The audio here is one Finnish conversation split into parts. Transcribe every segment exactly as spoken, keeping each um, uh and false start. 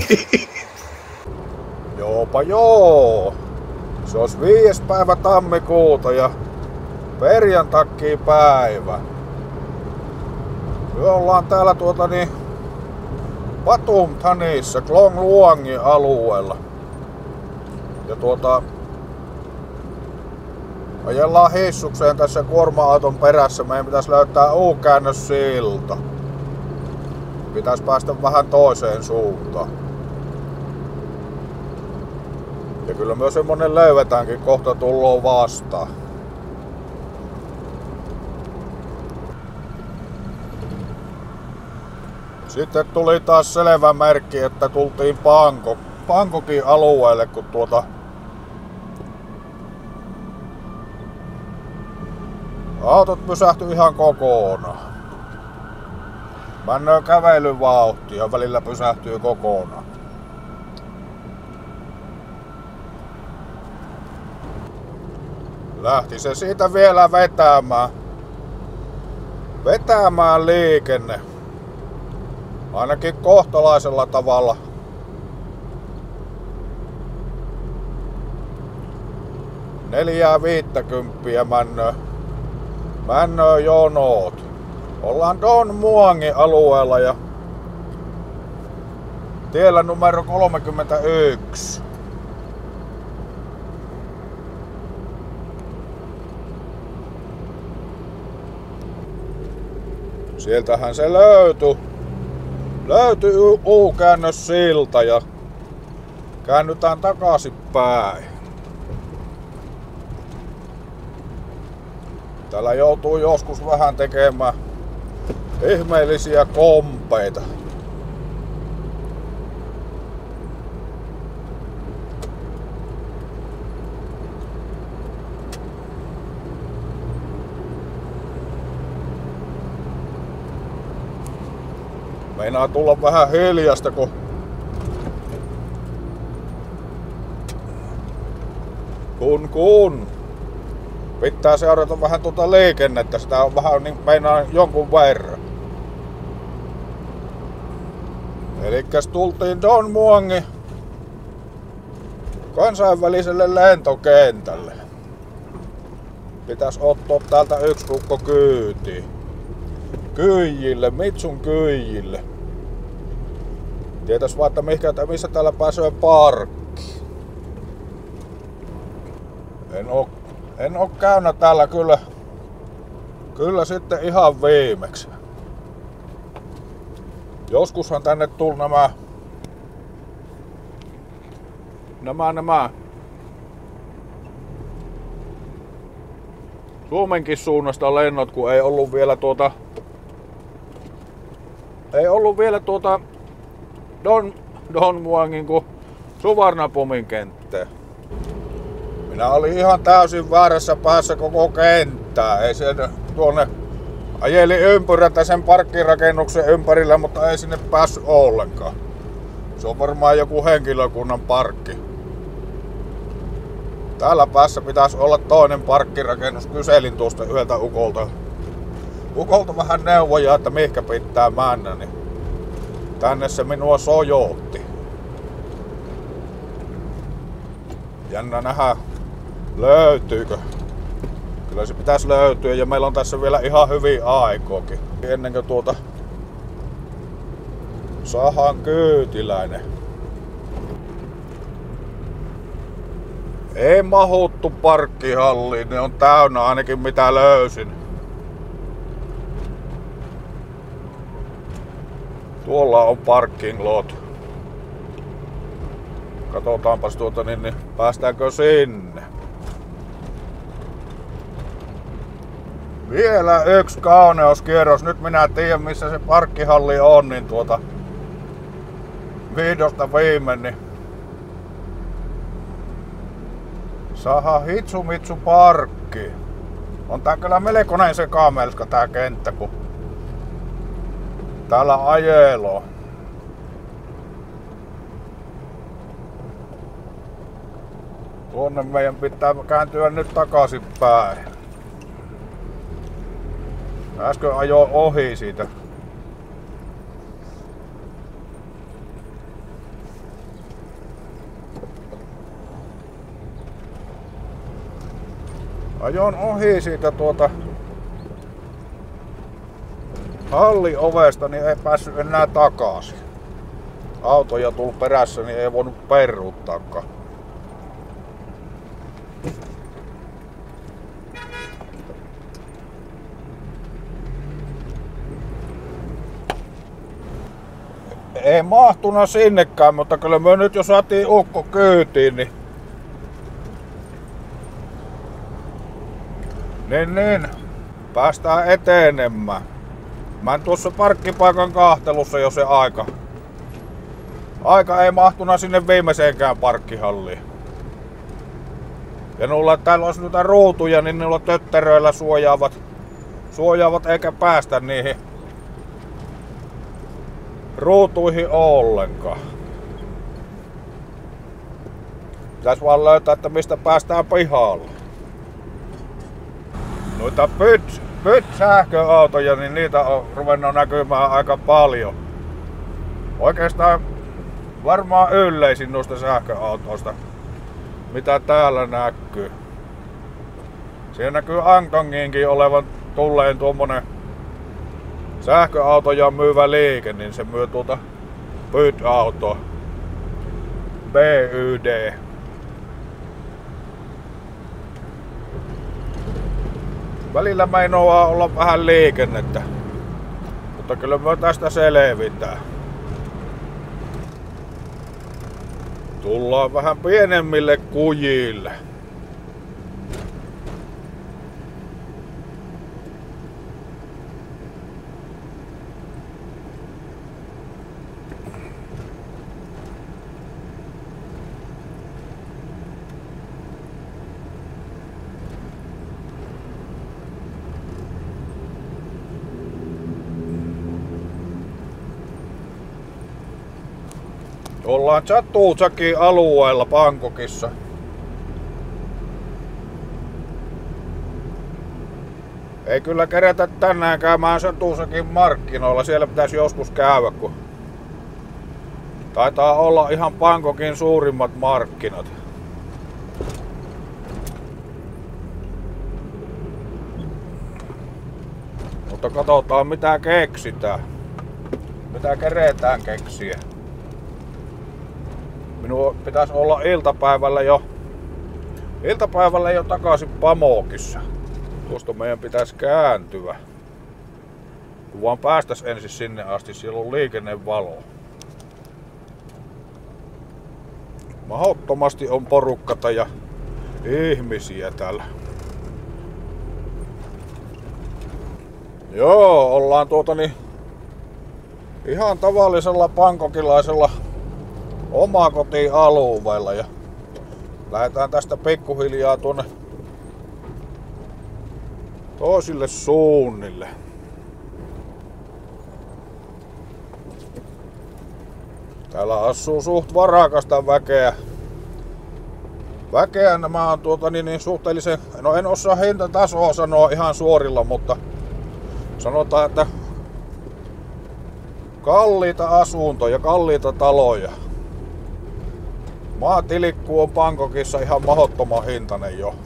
Joopa joo. Se olisi viides päivä tammikuuta ja perjantakki päivä. Me ollaan täällä tuota niin Pathumthanissa, Klong Luangin alueella. Ja tuota ajellaan hissukseen tässä kuorma-auton perässä. Meidän pitäisi löytää U-käännössilta. Pitäisi päästä vähän toiseen suuntaan. Ja kyllä myös semmonen löydetäänkin, kohta tullaan vastaan. Sitten tuli taas selvä merkki, että tultiin Bangkok, Bangkokin alueelle, kun tuota autot pysähtyi ihan kokonaan. Mennään kävelyvauhtia ja välillä pysähtyy kokonaan. Lähti se siitä vielä vetämään. Vetämään liikenne. Ainakin kohtalaisella tavalla. Neljää viittäkymppiä männöö. Männöö jonot. Ollaan Don Muangin alueella ja tiellä numero kolmekymmentäyksi. Sieltähän se löytyi. Löytyi U-käännössilta ja käännytään takaisinpäin. Täällä joutuu joskus vähän tekemään ihmeellisiä kompeita. Meinaa tulla vähän hiljasta, kun kun kun pitää seurata vähän tuota liikennettä, sitä on vähän niin meinaa jonkun verran. Elikkäs tultiin Don Muangin kansainväliselle lentokentälle. Pitäis ottaa täältä yksi rukko kyytiin. Kyijille, Mitsun kyijille. Tietäis vaan, että mikä, missä täällä pääsee parkkiin. En oo, en oo käynyt täällä kyllä, kyllä sitten ihan viimeksi. Joskushan tänne tuli nämä, nämä, nämä Suomenkin suunnasta lennot, kun ei ollut vielä tuota Ei ollut vielä tuota Don, Don Muangin kuin Suvarnapumin kenttää. Minä olin ihan täysin väärässä päässä koko kenttää. Ei siellä tuonne ajeli ympyrätä sen parkkirakennuksen ympärillä, mutta ei sinne päässyt ollenkaan. Se on varmaan joku henkilökunnan parkki. Täällä päässä pitäisi olla toinen parkkirakennus. Kyselin tuosta yhdeltä ukolta. Ukolta vähän neuvoja, että mihinkä pitää mennä, niin tänne se minua sojootti. Jännä nähdä, löytyykö. Kyllä se pitäisi löytyä ja meillä on tässä vielä ihan hyvin aikoakin. Ennen kuin tuota saadaan kyytiläinen. Ei mahuttu parkkihalliin, ne on täynnä ainakin mitä löysin. Tuolla on parking lot. Katsotaanpas tuota niin, niin päästäänkö sinne. Vielä yksi kauneuskierros. Nyt minä tiedän missä se parkkihalli on, niin tuota vihdosta viimein niin saadaan hitsumitsu parkki. On tää kyllä melkoinen sekamelska tää kenttä, kun täällä ajelo. Tuonne meidän pitää kääntyä nyt takaisinpäin. Äsken ajoin ohi siitä. Ajoin ohi siitä tuota halliovesta, niin ei päässyt enää takaisin. Autoja tuli perässä, niin ei voinut peruuttaakaan. Ei mahtuna sinnekään, mutta kyllä me nyt jo saatiin ukko kyytiin, niin... Niin niin, päästään etenemään. Mä en tuossa parkkipaikan kahtelussa jo se aika. Aika ei mahtuna sinne viimeiseenkään parkkihalliin. Ja nulla täällä olisi noita ruutuja, niin niillä tötteröillä suojaavat, suojaavat eikä päästä niihin ruutuihin ollenkaan. Pitäis vaan löytää, että mistä päästään pihalle. Noita pyt, pyt sähköautoja, niin niitä on ruvennut näkymään aika paljon. Oikeastaan varmaan yleisin noista sähköautoista, mitä täällä näkyy. Siinä näkyy Antonginkin olevan tulleen tuommoinen sähköautoja myyvä liike, niin se myy tuota pyt-autoa. B Y D. Välillä meinaa olla vähän liikennettä, mutta kyllä me tästä selvitään. Tullaan vähän pienemmille kujille. Ollaan Chatusakin alueella Bangkokissa. Ei kyllä kerätä tänään käymään Chatusakin markkinoilla. Siellä pitäisi joskus käydä, kun taitaa olla ihan Bangkokin suurimmat markkinat. Mutta katsotaan mitä keksitään. Mitä keretään keksiä. Minun pitäisi olla iltapäivällä jo, iltapäivällä jo takaisin Pamokissa. Tuosta meidän pitäisi kääntyä. Kun vaan päästäis ensin sinne asti, siellä on liikennevalo. Mahdottomasti on porukkata ja ihmisiä täällä. Joo, ollaan tuota niin ihan tavallisella bangkokilaisella omakotialueella ja lähdetään tästä pikkuhiljaa tuonne toisille suunnille. Täällä asuu suht varakasta väkeä. Väkeä nämä on tuota niin, niin suhteellisen, no en osaa hintatasoa sanoa ihan suorilla, mutta sanotaan, että kalliita asuntoja, kalliita taloja. Maatilikku on Bangkokissa ihan mahdottoman hintainen jo.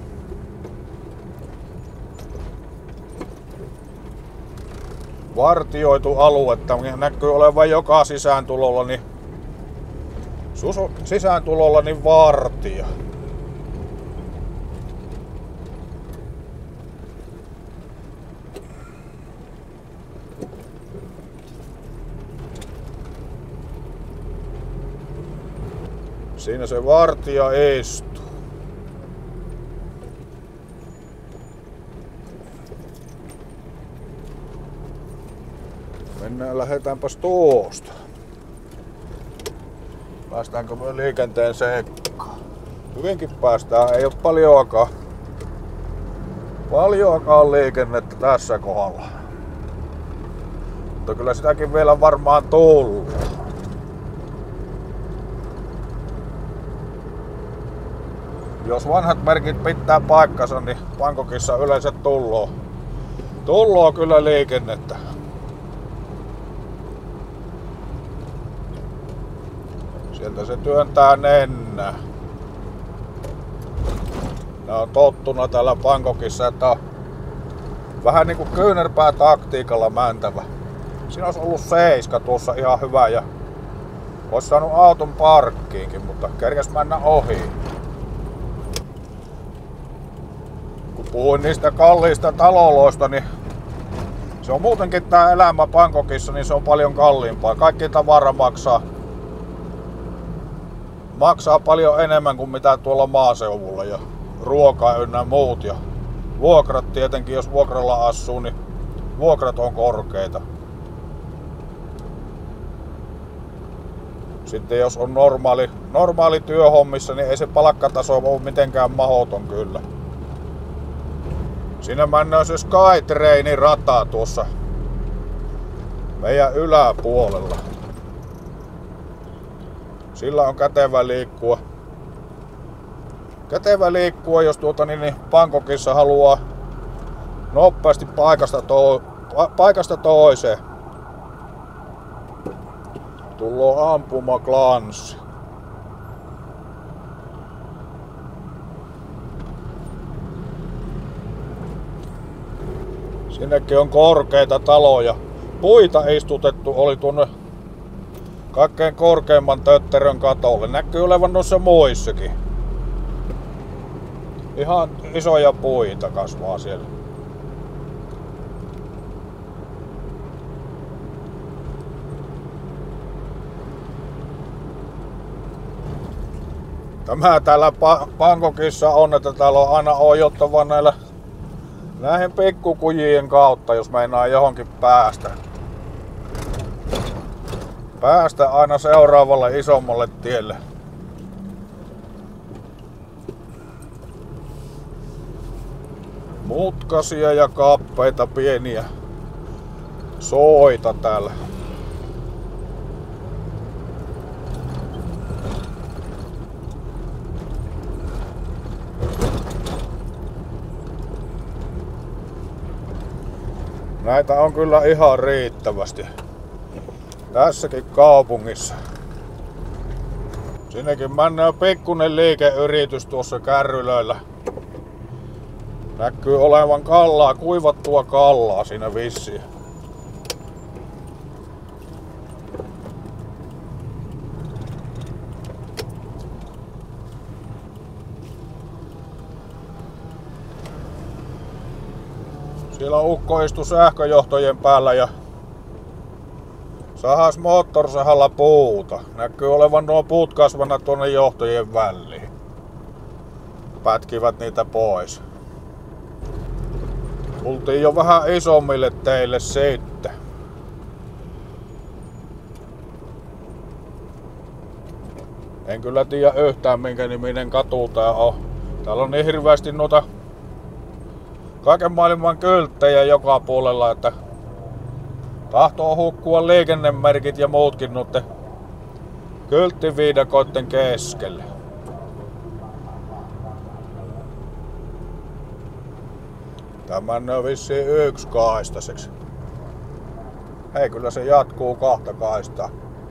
Vartioitu aluetta näkyy olevan joka sisääntulolla, niin sisääntulolla niin vartija. Siinä se vartija istuu. Mennään, lähdetäänpäs tuosta. Päästäänkö me liikenteen sekkaan? Hyvinkin päästään, ei oo paljoakaan. Paljoakaan liikennettä tässä kohdalla. Mutta kyllä sitäkin vielä varmaan tullut. Jos vanhat merkit pitää paikkansa, niin Bangkokissa yleensä tulloo. Tulloo kyllä liikennettä. Sieltä se työntää nennää. Ne on tottuna täällä Bangkokissa, että on vähän niinku kyynärpää taktiikalla mäntävä. Siinä olisi ollut seiska tuossa ihan hyvä ja olisi saanut auton parkkiinkin, mutta kerkäs mennä ohi. Kun puhuin niistä kalliista taloloista, niin se on muutenkin tää elämä Bangkokissa, niin se on paljon kalliimpaa. Kaikki tavara maksaa, maksaa paljon enemmän kuin mitä tuolla maaseudulla ja ruoka ynnä muut. Ja vuokrat tietenkin, jos vuokralla asuu, niin vuokrat on korkeita. Sitten jos on normaali, normaali työhommissa, niin ei se palkkataso ole mitenkään mahdoton kyllä. Siinä mennään se Skytrainin rata tuossa meidän yläpuolella. Sillä on kätevä liikkua. Kätevä liikkua, jos tuota niin, niin Bangkokissa haluaa nopeasti paikasta, to, paikasta toiseen. Tullaan ampumaklanssi. Sinnekin on korkeita taloja. Puita istutettu oli tuonne kaikkein korkeimman tötterön katolle. Näkyy olevan noissa muissakin. Ihan isoja puita kasvaa siellä. Tämä täällä Bangkokissa on, että täällä on aina ojottava näillä näihin pikkukujien kautta, jos meinaa johonkin päästä. Päästä aina seuraavalle isommalle tielle. Mutkasia ja kappeita pieniä soita täällä. Näitä on kyllä ihan riittävästi tässäkin kaupungissa. Sinnekin mennään pikkunen liikeyritys tuossa kärrylöillä. Näkyy olevan kallaa, kuivattua kallaa siinä vissiin. Siellä ukko istui sähköjohtojen päällä ja sahas moottorsahalla puuta. Näkyy olevan nuo puut kasvana tuonne johtojen väliin. Pätkivät niitä pois. Tultiin jo vähän isommille teille sitten. En kyllä tiedä yhtään minkä niminen katu tää on. Täällä on niin hirveästi noita kaiken maailman kylttejä joka puolella, että tahtoo hukkua liikennemerkit ja muutkin noitten kylttiviidakoitten keskelle. Tämän on vissiin yksi kaistaiseksi. Hei, kyllä se jatkuu kahta kaistaa.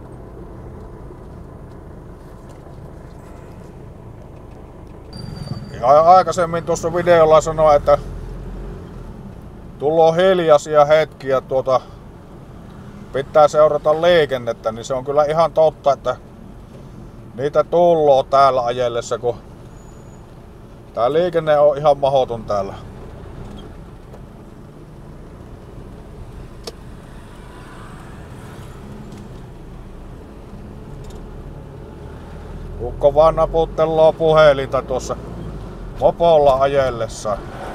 Ja aikaisemmin tuossa videolla sanoin, että tullaan hiljaisia hetkiä, tuota, pitää seurata liikennettä, niin se on kyllä ihan totta, että niitä tulloo täällä ajellessa, kun tää liikenne on ihan mahdoton täällä. Ukko vaan naputteloo puhelinta tuossa mopolla ajellessa.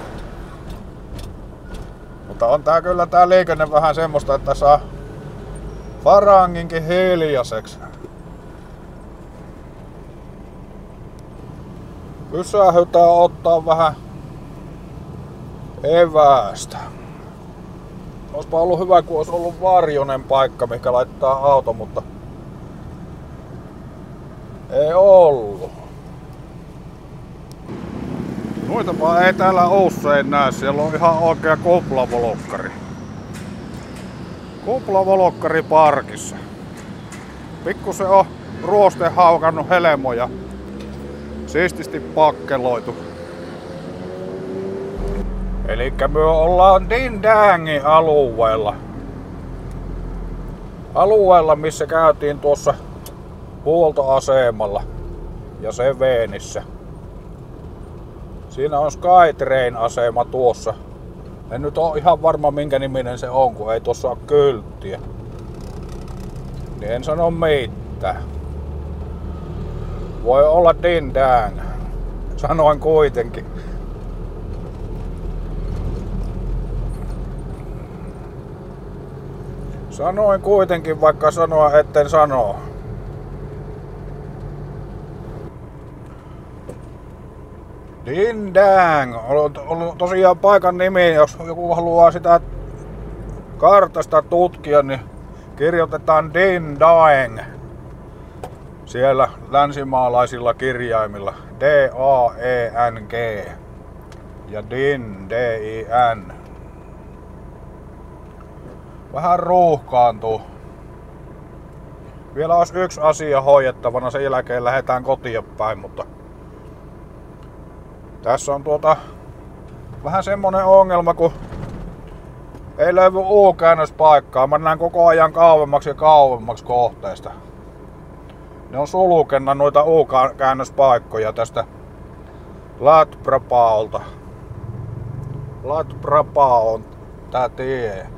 Mutta on tää kyllä tää liikenne vähän semmoista, että saa faranginkin hiljaiseksi. Pysähytään ottaa vähän eväästä. Olisipa ollut hyvä, kun olisi ollut varjonen paikka, mikä laittaa auto, mutta ei ollut. Noitapa ei täällä usein näe, siellä on ihan oikea kuplavolokkari. Kuplavolokkari parkissa. Pikkusen on ruoste haukannut helmoja. Siististi pakkeloitu. Elikkä me ollaan Dindängin alueella. Alueella, missä käytiin tuossa huoltoasemalla ja Sevenissä. Siinä on Skytrain-asema tuossa. En nyt oo ihan varma minkä niminen se on, kun ei tuossa oo kylttiä. Niin en sano mitään. Voi olla Dindäng. Sanoin kuitenkin. Sanoin kuitenkin, vaikka sanoa etten sano. Dindäng on tosiaan paikan nimi, jos joku haluaa sitä kartasta tutkia, niin kirjoitetaan Dindäng siellä länsimaalaisilla kirjaimilla D A E N G ja Din D I N. Vähän ruuhkaantuu. Vielä olisi yksi asia hoidettavana, sen jälkeen lähdetään kotiin päin, mutta tässä on tuota vähän semmonen ongelma, kun ei löydy U-käännöspaikkaa. Mä näen koko ajan kauemmaksi ja kauemmaksi kohteesta. Ne on sulkenna noita U-käännöspaikkoja tästä Latprapaolta. Latprapao on tää tie.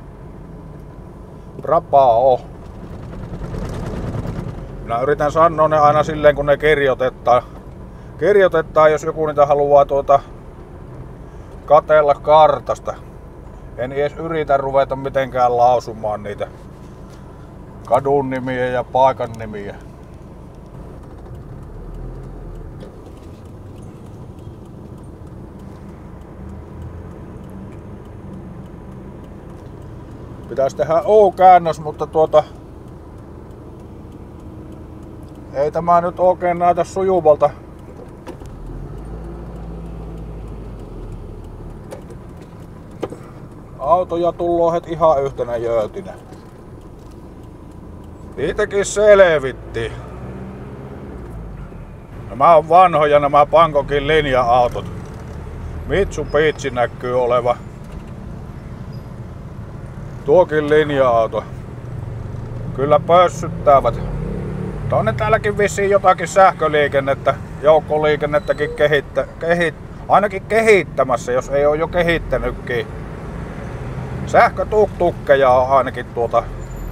Prapao. Minä yritän sanoa ne aina silleen, kun ne kirjoitetaan. Kirjoitetaan, jos joku niitä haluaa tuota katsella kartasta. En edes yritä ruveta mitenkään lausumaan niitä kadun nimiä ja paikan nimiä. Pitäisi tehdä U-käännös, mutta tuota ei tämä nyt oikein näytä sujuvalta. Autoja tulloo heti ihan yhtenä jöötinä. Niitäkin selvitti. Nämä on vanhoja nämä Bangkokin linja-autot. Mitsubishi näkyy oleva. Tuokin linja-auto. Kyllä pössyttävät. On ne täälläkin vissiin jotakin sähköliikennettä, joukkoliikennettäkin kehittä, kehit, ainakin kehittämässä, jos ei ole jo kehittänytkin. Sähkötuktukkeja on ainakin tuota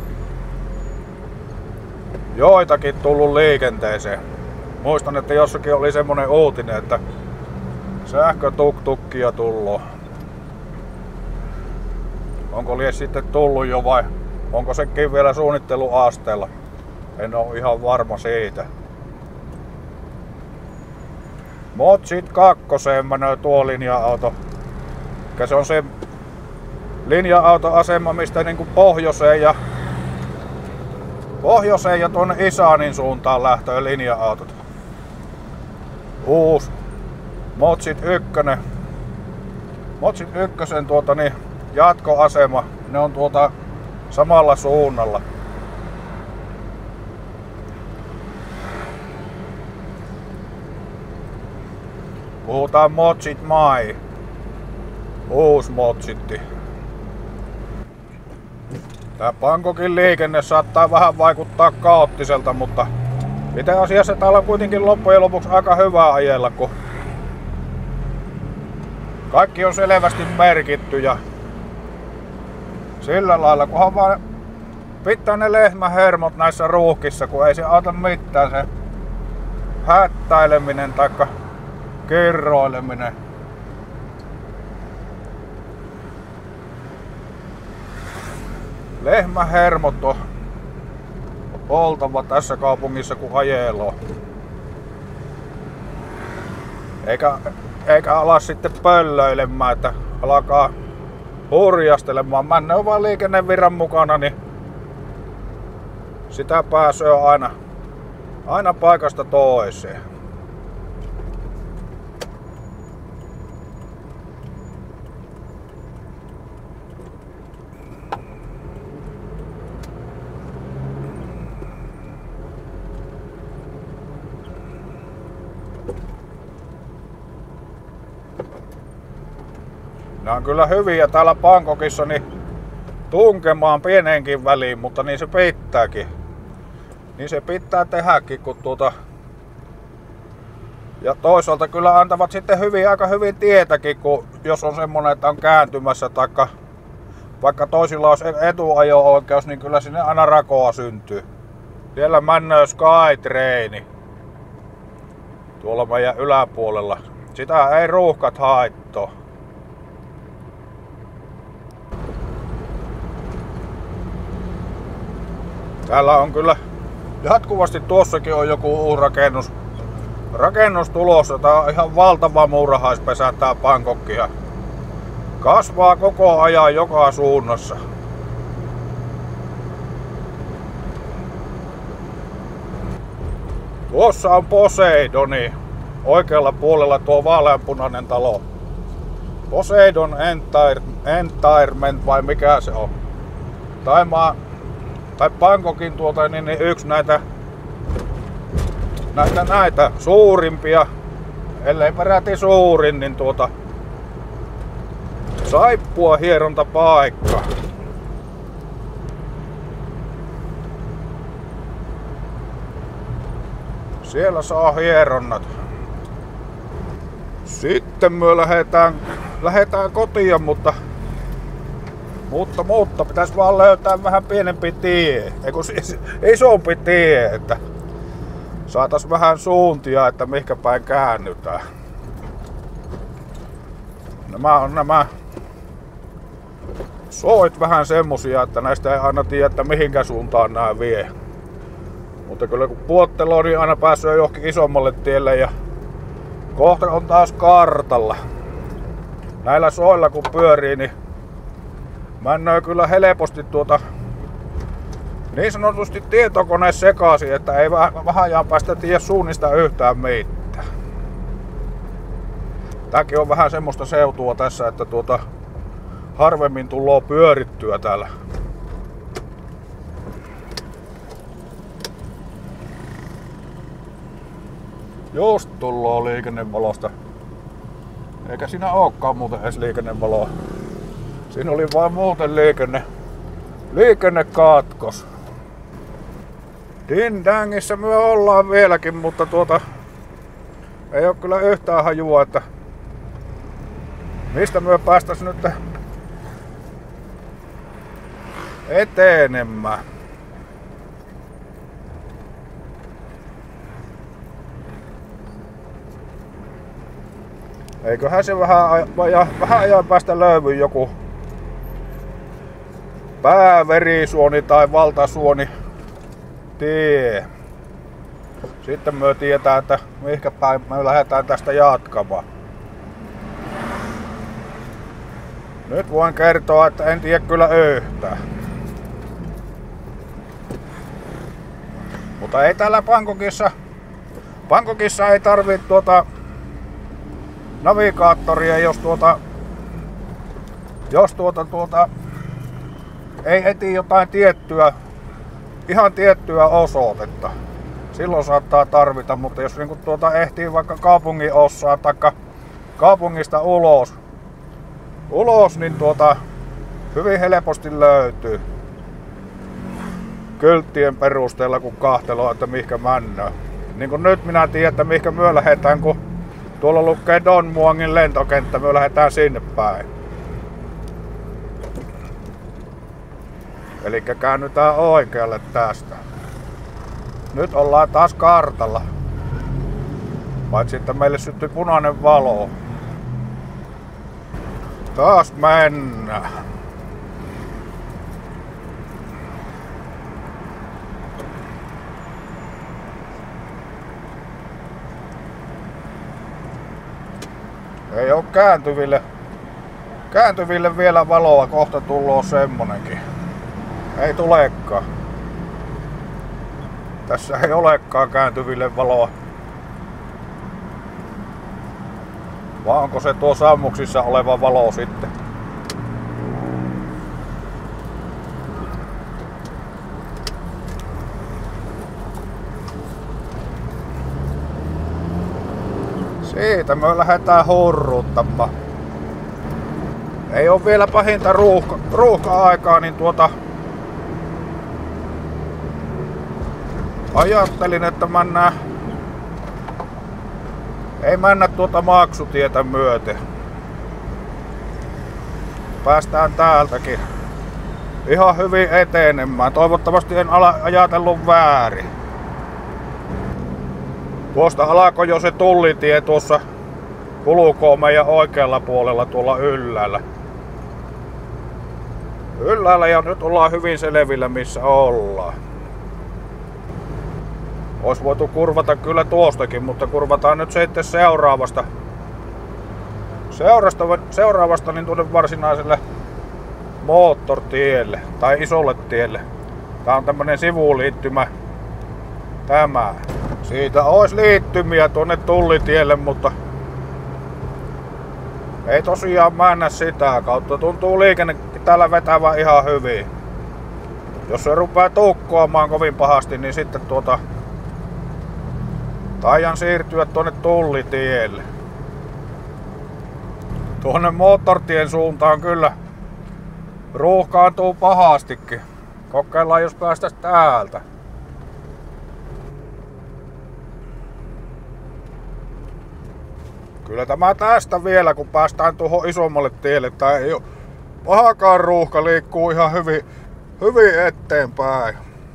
joitakin tullut liikenteeseen. Muistan, että jossakin oli semmonen uutinen, että sähkötuktukkia tullut. Onko liian sitten tullut jo vai onko sekin vielä suunnitteluasteella? En ole ihan varma siitä. Motsit kakkoseen menee tuo linja-auto. Se on se linja-autoasema, mistä niinku pohjoiseen ja pohjoiseen ja tuonne Isanin suuntaan lähtee linja-autot. Uus Motsit ykkönen. Motsit ykkösen tuota niin jatkoasema. Ne on tuota samalla suunnalla. Puhutaan Motsit Mai. Uus Motsitti. Tää Bangkokin liikenne saattaa vähän vaikuttaa kaoottiselta, mutta itse asiassa täällä on kuitenkin loppujen lopuksi aika hyvä ajella, kun kaikki on selvästi merkitty ja sillä lailla, kunhan vaan pitää ne lehmähermot näissä ruuhkissa, kun ei se auta mitään se hättäileminen taikka kerroileminen. Lehmähermot on oltava tässä kaupungissa kun ajeloo. Eikä, eikä ala sitten pöllöilemään, että alkaa hurjastelemaan. Männe on vaan liikennevirran mukana, niin sitä pääsee aina, aina paikasta toiseen. Nämä on kyllä hyviä täällä Bangkokissa niin tunkemaan pieneenkin väliin, mutta niin se pitääkin. Niin se pitää tehdäkin, kun tuota... Ja toisaalta kyllä antavat sitten hyvin, aika hyvin tietäkin, kun jos on semmonen, että on kääntymässä, taikka vaikka toisilla olisi etuajo-oikeus, niin kyllä sinne aina rakoa syntyy. Siellä männöö Skytraini tuolla meidän yläpuolella. Sitä ei ruuhkat haittaa. Täällä on kyllä jatkuvasti, tuossakin on joku uusi rakennus. Rakennus tulossa. Tää on ihan valtava muurahaispesä tää Bangkokkia. Kasvaa koko ajan joka suunnassa. Tuossa on Poseidoni. Oikealla puolella tuo vaaleanpunainen talo. Poseidon Entertainment vai mikä se on? Tai, maa, tai Bangkokin tuota, niin, niin yksi näitä, näitä, näitä suurimpia, ellei peräti suurin, niin tuota saippua hierontapaikka. Siellä saa hieronnat. Sitten me lähdetään, lähdetään kotiin, mutta, mutta, mutta pitäisi vaan löytää vähän pienempi tie, eiku siis isompi tie, että saatais vähän suuntia, että mihinkä päin käännytään. Nämä on nämä soit vähän semmosia, että näistä ei aina tiedä, että mihinkä suuntaan nämä vie. Mutta kyllä kun puotteloo, niin aina pääsee johonkin isommalle tielle ja kohta on taas kartalla. Näillä soilla kun pyörii, niin männöö kyllä helposti tuota niin sanotusti tietokone sekaisin, että ei vähän ajan päästä tiedä suunnista yhtään mitään. Tääkin on vähän semmoista seutua tässä, että tuota harvemmin tullaan pyörittyä täällä. Just tulloo liikennevalosta. Eikä siinä olekaan muuten edes liikennevaloa. Siinä oli vaan muuten liikenne. Liikennekatkos. Dindängissä me ollaan vieläkin, mutta tuota ei oo kyllä yhtään hajua, että mistä me päästäis nyt etenemään. Eiköhän se vähän, vähän ajan päästä löydy joku pääverisuoni tai valtasuoni tie. Sitten me tietää, että mihinkä päin me lähdetään tästä jatkamaan. Nyt voin kertoa, että en tiedä kyllä yhtään. Mutta ei täällä Bangkokissa, Bangkokissa ei tarvii tuota navigaattoria, jos tuota, jos tuota, tuota ei eti jotain tiettyä, ihan tiettyä osoitetta. Silloin saattaa tarvita, mutta jos niinku tuota ehtii vaikka kaupungin ossaa tai kaupungista ulos, ulos, niin tuota hyvin helposti löytyy kylttien perusteella, kun kahteloo, että mihinkä mennään. Niin kuin nyt minä tiedän, että mihinkä me lähdetään, kun tuolla lukee Don Muangin lentokenttä, me lähdetään sinne päin. Eli käännytään oikealle tästä. Nyt ollaan taas kartalla. Paitsi että meille syttyi punainen valo. Taas mennään. Ei oo kääntyville, kääntyville vielä valoa, kohta tulloo semmonenkin. Ei tulekaan. Tässä ei olekaan kääntyville valoa. Vai onko se tuo sammuksissa oleva valo sitten? Siitä me lähdetään hurruuttamaan. ei ole vielä pahinta ruuhka, ruuhka-aikaa, niin tuota ajattelin, että mennään, ei mennä tuota maksutietä myöten. Päästään täältäkin ihan hyvin etenemään. Toivottavasti en ala ajatellut väärin. Tuosta alkoi jo se tullitie tuossa kulukoo meidän oikealla puolella tuolla ylhäällä. Ylhäällä ja nyt ollaan hyvin selvillä missä ollaan. Ois voitu kurvata kyllä tuostakin, mutta kurvataan nyt sitten seuraavasta. Seurasta, seuraavasta niin tuonne varsinaiselle moottortielle tai isolle tielle. Tää on tämmönen sivuliittymä. Tämä. Siitä olisi liittymiä tuonne tullitielle, mutta ei tosiaan mennä sitä kautta. Tuntuu liikenne täällä vetävä ihan hyvin. Jos se rupeaa tukkoamaan kovin pahasti, niin sitten tuota taian siirtyä tuonne tullitielle. Tuonne moottortien suuntaan kyllä ruuhkaantuu pahastikin. Kokeillaan jos päästäis täältä. Kyllä tämä tästä vielä kun päästään tuohon isommalle tielle. Tää ei oo pahakaan ruuhka, liikkuu ihan hyvin, hyvin eteenpäin.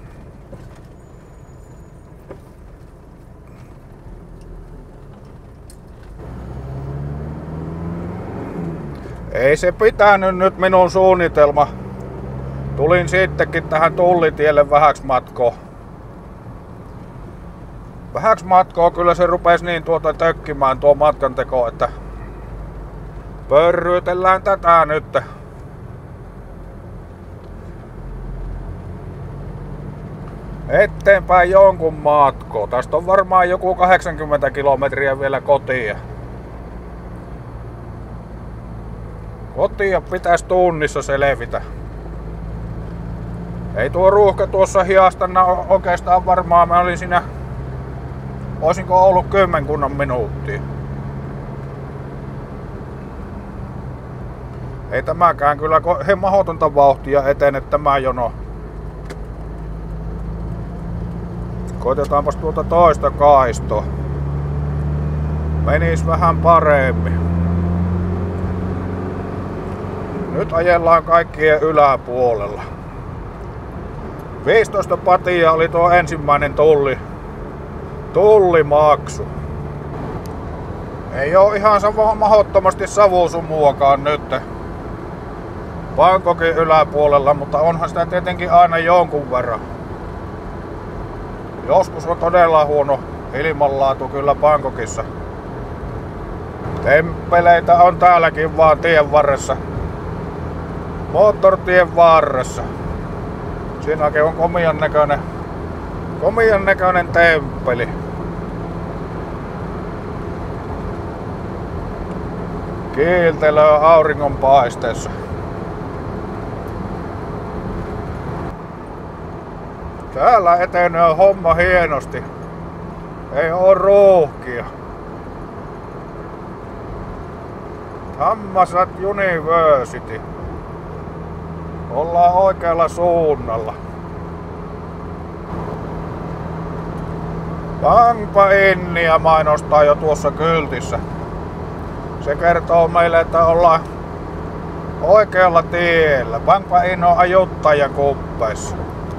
Ei se pitänyt nyt minun suunnitelma. Tulin sittenkin tähän tullitielle vähäks matkoa. Vähäks matkoa kyllä se rupesi niin tuota tökkimään tuo matkanteko, että pörryytellään tätä nyt. Eteenpäin jonkun matkoa. Tästä on varmaan joku kahdeksankymmentä kilometriä vielä kotia. Kotia pitäisi tunnissa selvitä. Ei tuo ruuhka tuossa hiastana oikeastaan varmaan. Mä olin siinä, olisinko ollut kymmenkunnan minuuttia. Ei tämäkään kyllä he mahdotonta vauhtia etene tämä jono. Koitetaanpas tuota toista kaistoa. Menis vähän paremmin. Nyt ajellaan kaikkien yläpuolella. viisitoista patia oli tuo ensimmäinen tulli, tullimaksu. Ei oo ihan mahdottomasti savusumuakaan nyt Bangkokin yläpuolella, mutta onhan sitä tietenkin aina jonkun verran. Joskus on todella huono ilmanlaatu kyllä Bangkokissa. Temppeleitä on täälläkin vaan tien varressa. Moottortien varressa. Siinäkin on komian näköinen, komian näköinen temppeli. Kiiltelöö auringonpaisteessa. Täällä etenee homma hienosti. Ei oo ruuhkia. Thammasat University. Ollaan oikealla suunnalla. Phang Innia mainostaa jo tuossa kyltissä. Se kertoo meille, että ollaan oikealla tiellä. Phang In on ajuttajan kuppeissa.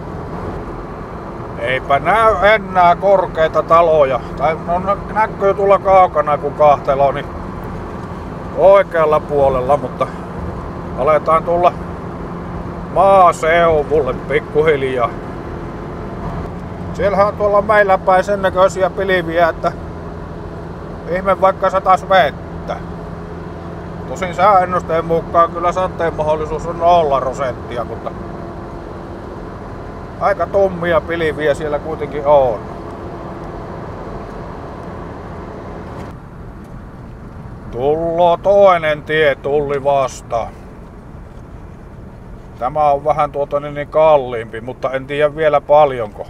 Eipä näy enää korkeita taloja. Tai no, näkyy tulla kaukana kun kahtelo, niin oikealla puolella, mutta aletaan tulla maaseudulle pikkuhiljaa. Siellähän on tuolla meillä päin sen näköisiä pilviä, että ihme vaikka satais vettä. Tosin sääennusteen mukaan kyllä sateen mahdollisuus on nolla prosenttia, mutta aika tummia pilviä siellä kuitenkin on. Tulloo toinen tie tulli vastaan. Tämä on vähän tuota niin kalliimpi, mutta en tiedä vielä paljonko.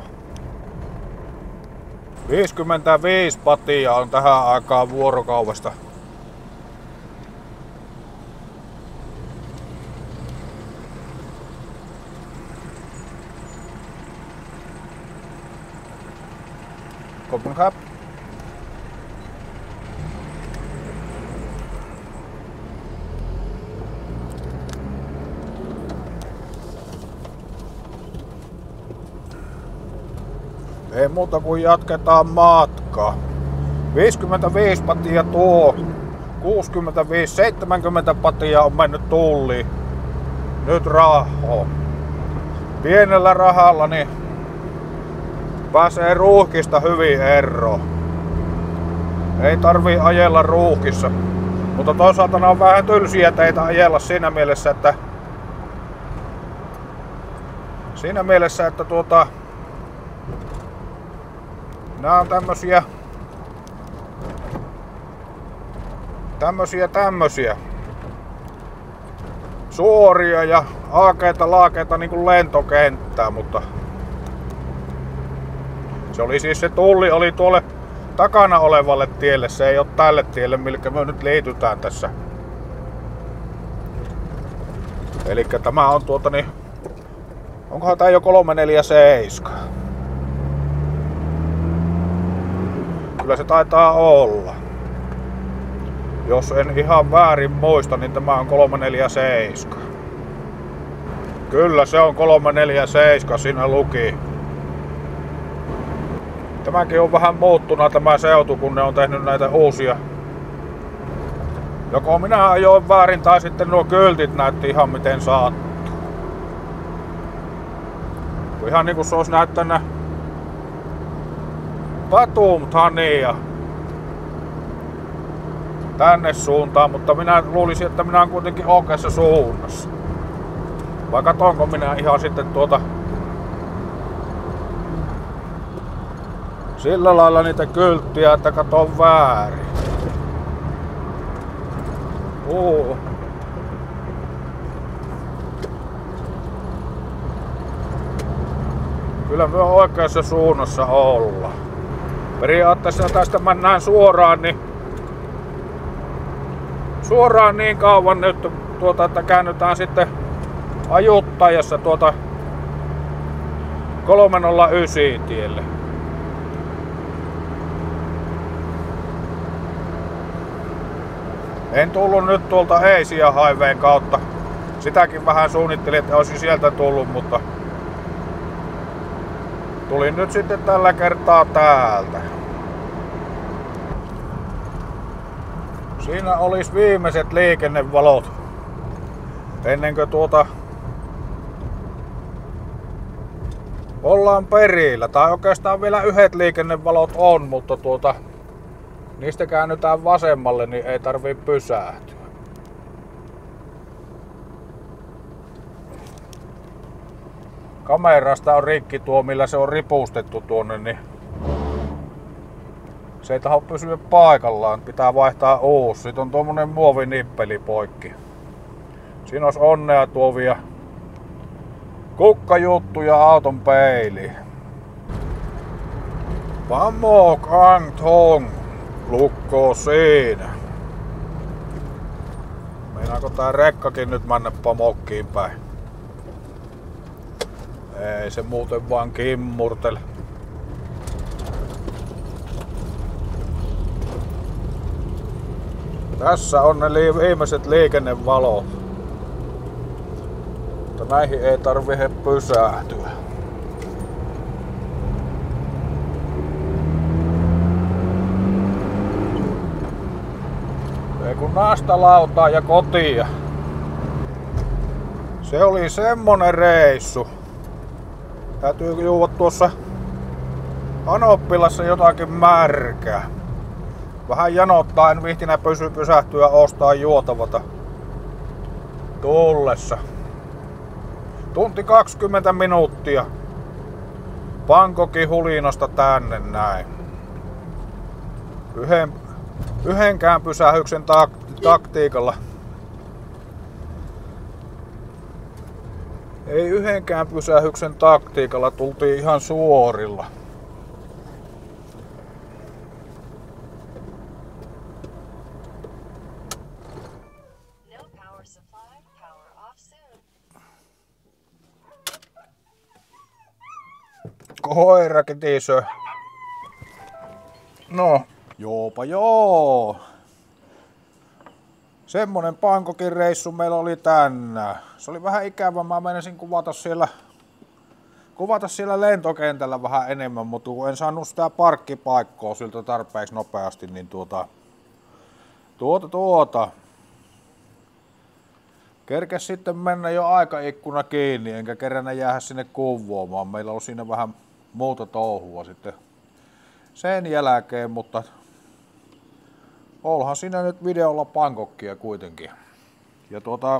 viisikymmentäviisi patia on tähän aikaan vuorokaudesta. Kopenhag. Ei muuta kuin jatketaan matkaa. viisikymmentäviisi patia tuo. kuusikymmentäviisi, seitsemänkymmentä patia on mennyt tulliin. Nyt rahaa. Pienellä rahalla niin pääsee ruuhkista hyvin eroon. Ei tarvii ajella ruuhkissa. Mutta toisaalta ne on vähän tylsiä teitä ajella siinä mielessä, että siinä mielessä, että tuota nää on tämmösiä tämmösiä tämmösiä suoria ja aakeita laakeita niin kuin lentokenttää, mutta se oli siis se tulli oli tuolle takana olevalle tielle, se ei ole tälle tielle, millä me nyt liitytään tässä. Elikkä tämä on tuota niin, onkohan tää jo kolme neljä seitsemän? Kyllä se taitaa olla. Jos en ihan väärin muista, niin tämä on kolme neljä seitsemän. Kyllä se on kolme neljä seitsemän, siinä luki. Tämäkin on vähän muuttuna tämä seutu, kun ne on tehnyt näitä uusia. Joko minä ajoin väärin tai sitten nuo kyltit näytti ihan miten sattuu. Ihan niinku se olisi näyttänyt Batum Thania tänne suuntaan, mutta minä luulisin, että minä olen kuitenkin oikeassa suunnassa. Vai katonko minä ihan sitten tuota sillä lailla niitä kylttiä, että katon väärin. Uh. Kyllä me oikeassa suunnassa olla. Periaatteessa tästä mennään suoraan, niin suoraan niin kauan nyt, tuota, että käännytään sitten Ajuttajassa tuota kolme nolla yhdeksän tielle. En tullut nyt tuolta Asia Highwayn kautta. Sitäkin vähän suunnittelin, että olisin sieltä tullut, mutta tulin nyt sitten tällä kertaa täältä. Siinä olisi viimeiset liikennevalot ennen kuin tuota ollaan perillä. Tai oikeastaan vielä yhdet liikennevalot on, mutta tuota niistä käännytään vasemmalle, niin ei tarvii pysähtyä. Kamerasta on rikki tuo, millä se on ripustettu tuonne, niin se ei tahdo pysyä paikallaan. Pitää vaihtaa uusi. Sitten on tuommoinen muovinippeli poikki. Siinä olisi onnea tuovia kukkajuttuja auton peiliin. Pamo Kang Thong. Lukko siinä. Meinaako tää rekkakin nyt mennä Pamokkiin päin? Ei se muuten vaan kimmurtele. Tässä on ne viimeiset liikennevalot. Mutta näihin ei tarvitse pysähtyä. Ei kun nastalautaa ja kotia. Se oli semmonen reissu. Täytyy juoda tuossa Anoppilassa jotakin märkää. Vähän janottaa, en vihtinä pysy pysähtyä ostaa juotavata tullessa. Tunti kaksikymmentä minuuttia Bangkokin Hulinasta tänne näin. Yhden, yhdenkään pysähyksen tak- taktiikalla. Ei yhdenkään pysähyksen taktiikalla, tultiin ihan suorilla. Koira kitisö. No, joopa joo. Semmonen Bangkokin reissu meillä oli tänään. Se oli vähän ikävä, mä menisin kuvata siellä, kuvata siellä lentokentällä vähän enemmän, mutta kun en saanut sitä parkkipaikkoa siltä tarpeeksi nopeasti, niin tuota, tuota, tuota. Kerkes sitten mennä jo aikaikkuna kiinni, enkä keränä jäädä sinne kuvoamaan. Meillä on siinä vähän muuta touhua sitten sen jälkeen, mutta olhan siinä nyt videolla Bangkokia kuitenkin. Ja tuota,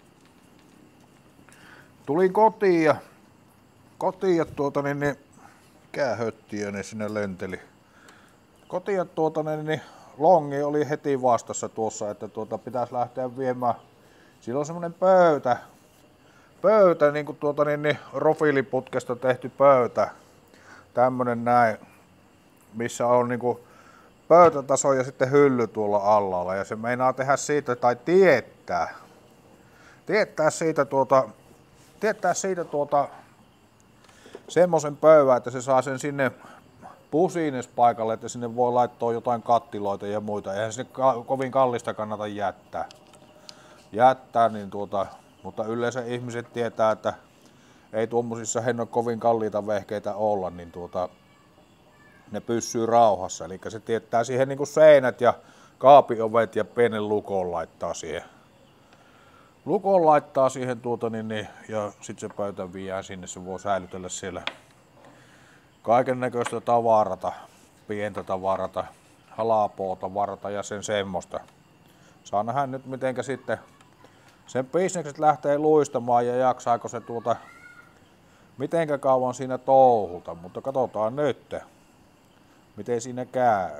tulin kotiin ja, kotiin ja tuota niin, niin mikä höttiö ne sinne lenteli. Kotiin ja tuota niin, niin longi oli heti vastassa tuossa, että tuota pitäisi lähteä viemään. Sillä on semmonen pöytä, pöytä niin kuin tuota niin, niin profiiliputkesta tehty pöytä. Tämmönen näin, missä on niin kuin pöytätaso ja sitten hylly tuolla alhaalla, ja se meinaa tehdä siitä tai tietää, tietää siitä tuota, tietää siitä tuota semmoisen pöydän, että se saa sen sinne pusines paikalle, että sinne voi laittaa jotain kattiloita ja muita. Eihän sinne ka- kovin kallista kannata jättää, jättää niin tuota, mutta yleensä ihmiset tietää, että ei tuommoisissa henno kovin kalliita vehkeitä olla, niin tuota, ne pysyy rauhassa, eli se tietää siihen niin kuin seinät ja kaapiovet ja pienen lukon laittaa siihen. Lukon laittaa siihen tuota niin, niin ja sitten se pöytä viedään sinne, se voi säilytellä siellä kaiken näköistä tavarata, pientä tavarata, halapoo tavarata ja sen semmoista. Saa nähdä nyt mitenkä sitten sen bisnekset lähtee luistamaan ja jaksaako se tuota mitenkä kauan siinä touhuta, mutta katsotaan nyt. Miten siinä käy.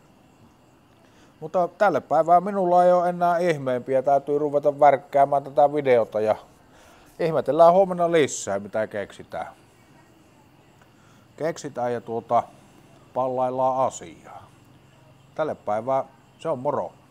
Mutta tälle päivää minulla ei ole enää ihmeempiä. Täytyy ruveta värkkäämään tätä videota ja ihmetellään huomenna lisää, mitä keksitään. Keksitään ja tuota pallaillaan asiaa. Tälle päivää se on moro.